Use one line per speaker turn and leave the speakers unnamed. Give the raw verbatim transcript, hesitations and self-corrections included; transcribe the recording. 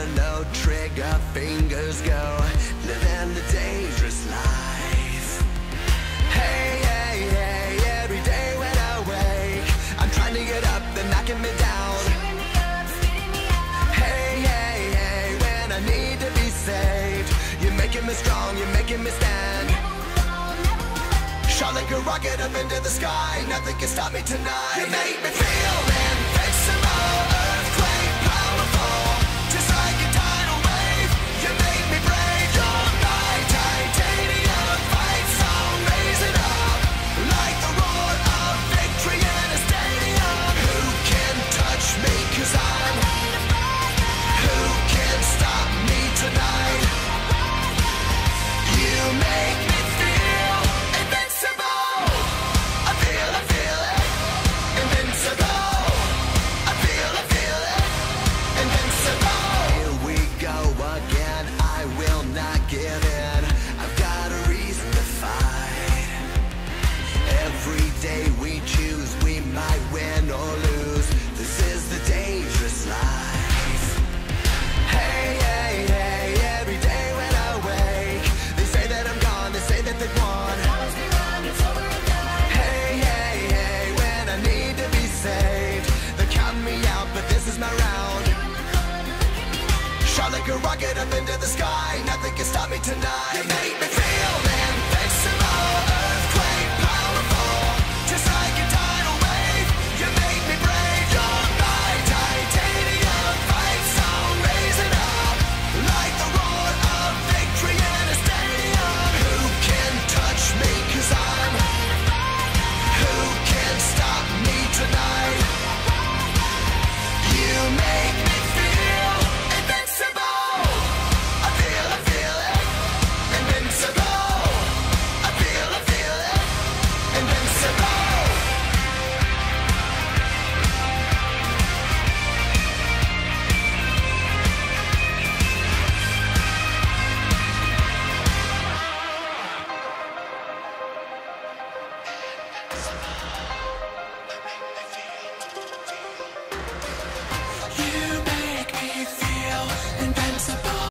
no trigger fingers go, living the dangerous life. Hey, hey, hey, every day when I wake, I'm trying to get up, they're knocking me down. Hey, hey, hey, when I need to be saved, you're making me strong, you're making me stand. Shot like a rocket up into the sky, nothing can stop me tonight. You make me feel invincible, earthquake powerful, just like a tidal wave. You make me brave, you're my titanium fight song, raising up like the roar of victory in a stadium. Who can touch me, cause I'm who can stop me tonight? You make me feel invincible. I feel, I feel it, invincible. I feel, I feel it, invincible. Here we go again, I will not give in. I've got a reason to fight. Every day we choose, we might win or lose. This is the dangerous life. Hey, hey, hey, every day when I wake, they say that I'm gone, they say that they've won. Hey, hey, hey, when I need to be saved, they're counting me out, but this is my round. Shot like a rocket up into the sky, nothing can stop me tonight. You make me